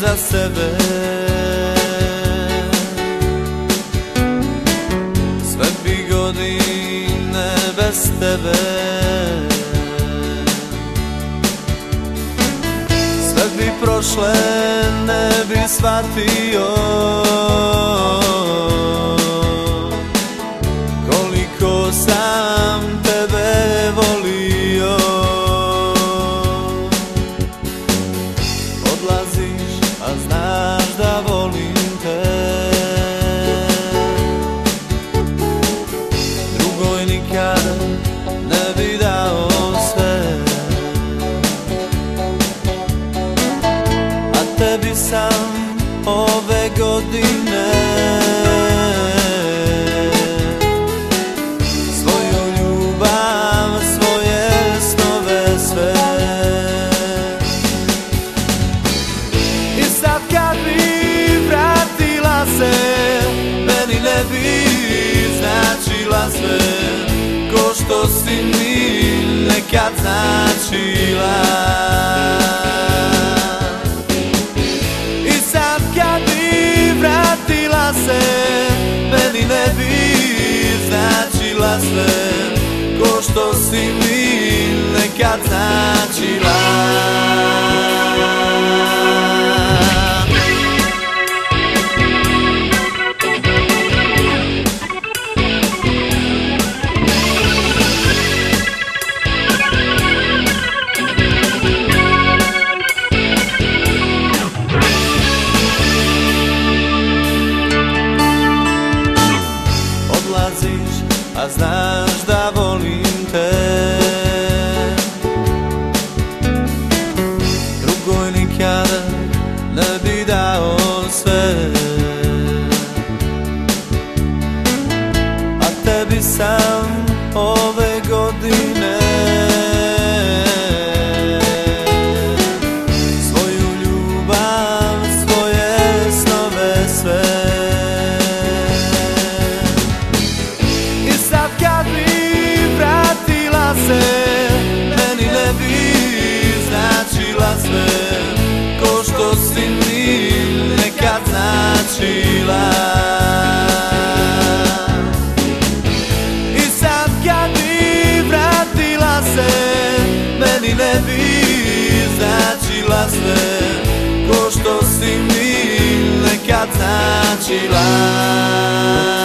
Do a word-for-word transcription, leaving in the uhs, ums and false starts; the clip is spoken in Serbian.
za sebe. Sve bi godine bez tebe, sve bi prošle, ne bi shvatio koliko sam tebe volio. Odlaziš, a znaš da volim te, drugoj nikada ne bi dao sve, a tebi sam ove godine svoju ljubav, svoje snove sve. I sad kad bi vratila se, meni ne bi značila sve ko što si mi nekad značila. I sad kad bi vratila se, meni ne bi značila sve ko što si mi nekad značila. A znaš da volim te, drugoj nikada ne bi dao sve, a tebi sam ove godine svoju ljubav, svoje snove sve. Kad bi vratila se, meni ne bi značila sve ko što si mi nekad značila. I sad kad bi vratila se, meni ne bi značila sve ko što si mi nekad značila.